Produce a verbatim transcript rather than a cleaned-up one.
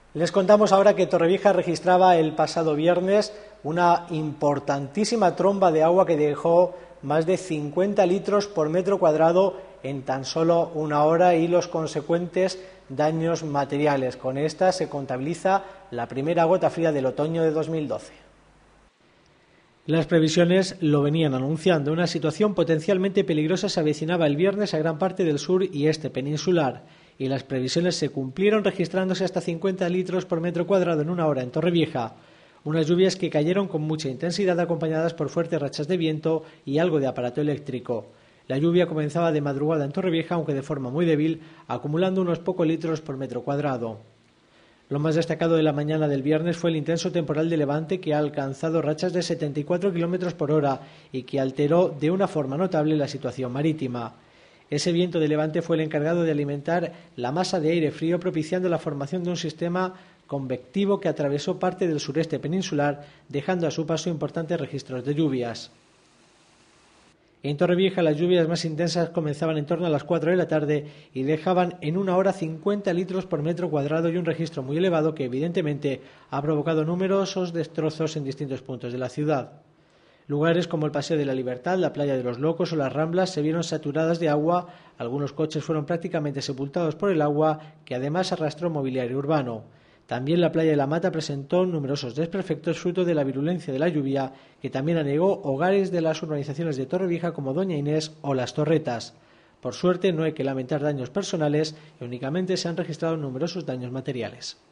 Les contamos ahora que Torrevieja registraba el pasado viernes una importantísima tromba de agua que dejó más de cincuenta litros por metro cuadrado en tan solo una hora y los consecuentes daños materiales. Con esta se contabiliza la primera gota fría del otoño de dos mil doce. Las previsiones lo venían anunciando. Una situación potencialmente peligrosa se avecinaba el viernes a gran parte del sur y este peninsular, y las previsiones se cumplieron, registrándose hasta cincuenta litros por metro cuadrado en una hora en Torrevieja. Unas lluvias que cayeron con mucha intensidad, acompañadas por fuertes rachas de viento y algo de aparato eléctrico. La lluvia comenzaba de madrugada en Torrevieja, aunque de forma muy débil, acumulando unos pocos litros por metro cuadrado. Lo más destacado de la mañana del viernes fue el intenso temporal de levante, que ha alcanzado rachas de setenta y cuatro kilómetros por hora y que alteró de una forma notable la situación marítima. Ese viento de levante fue el encargado de alimentar la masa de aire frío, propiciando la formación de un sistema convectivo que atravesó parte del sureste peninsular, dejando a su paso importantes registros de lluvias. En Torrevieja las lluvias más intensas comenzaban en torno a las cuatro de la tarde y dejaban en una hora cincuenta litros por metro cuadrado, y un registro muy elevado que evidentemente ha provocado numerosos destrozos en distintos puntos de la ciudad. Lugares como el Paseo de la Libertad, la Playa de los Locos o las Ramblas se vieron saturadas de agua. Algunos coches fueron prácticamente sepultados por el agua, que además arrastró mobiliario urbano. También la Playa de la Mata presentó numerosos desperfectos fruto de la virulencia de la lluvia, que también anegó hogares de las urbanizaciones de Torrevieja como Doña Inés o Las Torretas. Por suerte no hay que lamentar daños personales y únicamente se han registrado numerosos daños materiales.